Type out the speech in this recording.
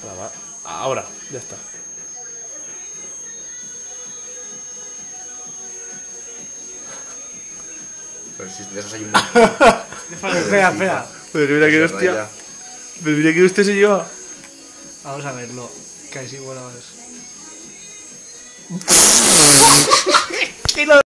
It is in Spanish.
Ahora, ya está. Pero si de esos hay un... Espera, espera. Pero mira que hostia. Pero mira que usted se lleva. Vamos a verlo. Que así bueno es.